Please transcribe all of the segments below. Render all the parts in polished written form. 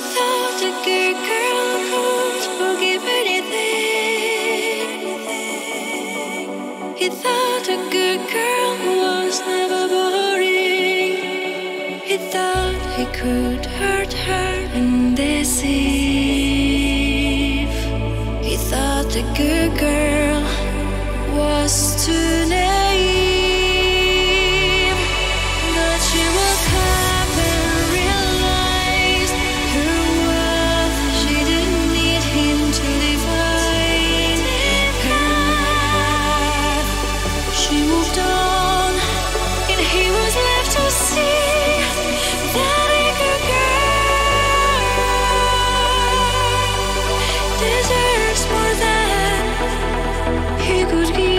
thought a good girl could forgive anything. He thought a good girl was never boring. He thought he could hurt her and deceive. He thought a good girl was too naive. But she woke up and realized her worth. She didn't need him to define her path. She moved on, and he was left to see that a good girl deserves more than he could give.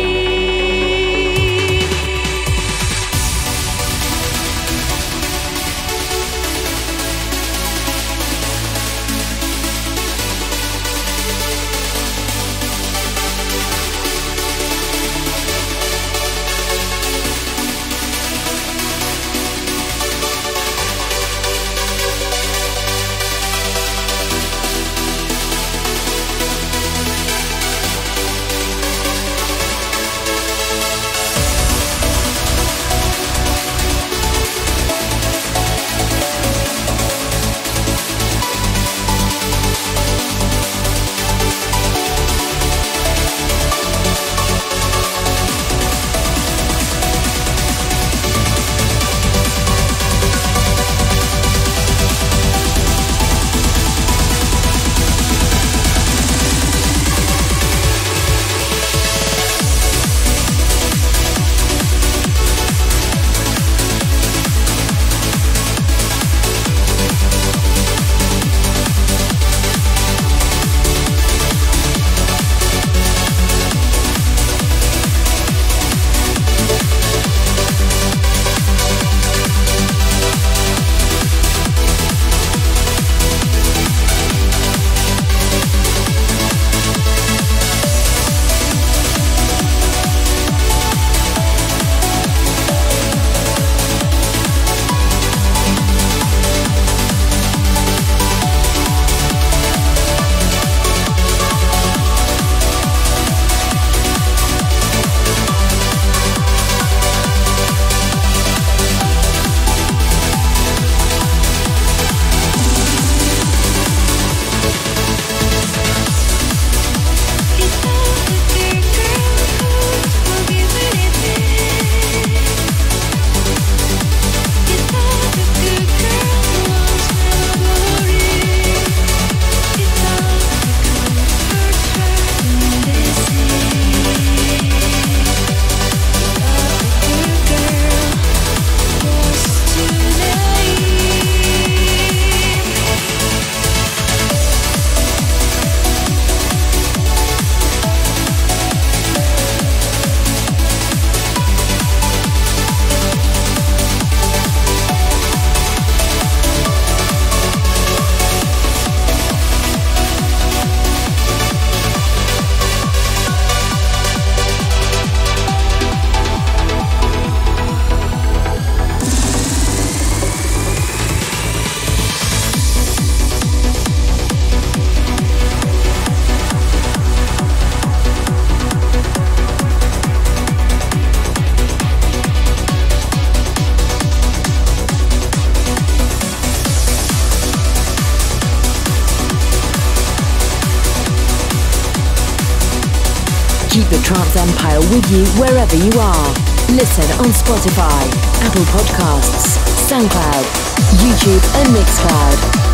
Keep the Trance Empire with you wherever you are. Listen on Spotify, Apple Podcasts, SoundCloud, YouTube and Mixcloud.